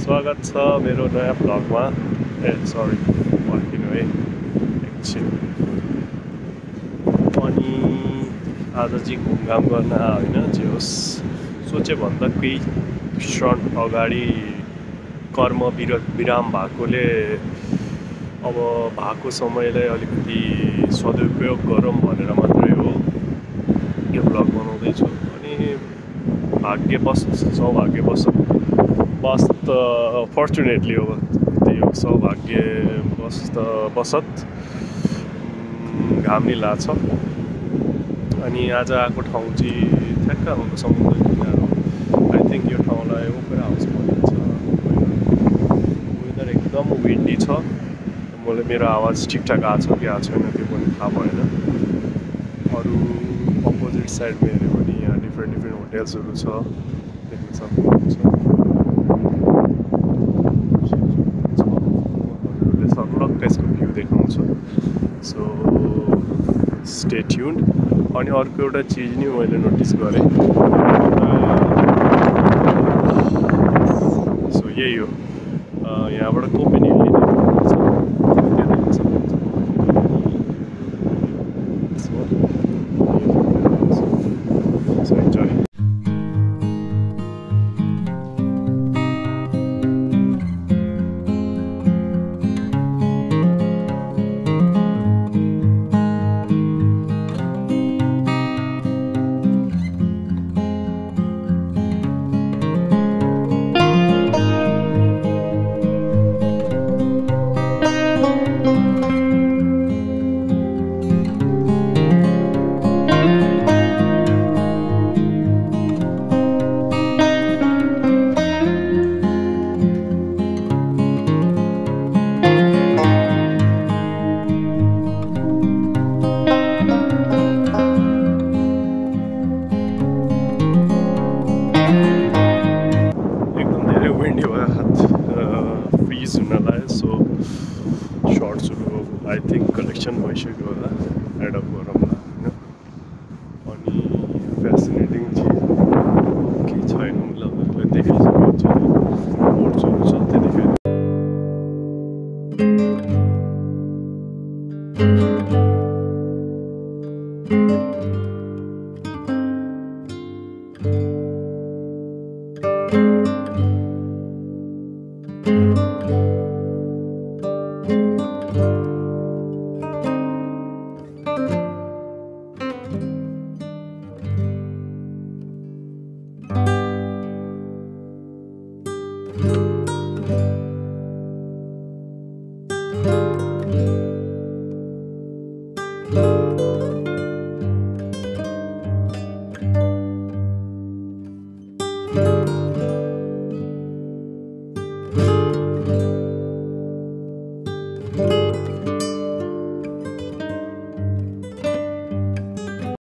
स्वागत छ मेरो नयाँ भ्लगमा। सरी पर्खिनु है एकछिन। अनि आज चाहिँ घुमघाम गर्न होइन, जे होस् सोचे भन्दा केही क्षण अगाडि कर्म विराम भएकोले अब भएको समयलाई अलिकति सदुपयोग गरौँ भनेर मात्रै हो यो भ्लग बनाउँदैछु। अनि भाग्यवश फर्चुनेटली अब त्यही हो, सौभाग्यवशत घाम नि लाग्छ। अनि आज आएको ठाउँ चाहिँ ठ्याक्क हाम्रो समुद्र किनारो। आई थिङ्क यो ठाउँलाई ओपेरा हाउस भनिन्छ। वेदर एकदम विन्डी छ। मलाई मेरो आवाज ठिकठाक आएको छ कि आएको छैन त्यो पनि थाहा भएन। अरू अपोजिट साइडमा हेऱ्यो भने यहाँ डिफ्रेन्ट होटेल्सहरू छ, देख्न सक्नुहुन्छ। सर्लक्क यसको भ्यू देखाउँछ। So stay tuned. अनि अर्को एउटा चिज नि मैले नोटिस गरेँ। सो यही हो, यहाँबाट कोपेनी फ्रिज हुन लाग्यो। सो सर्ट्सहरू आई थिङ्क कलेक्सन भइसक्यो होला।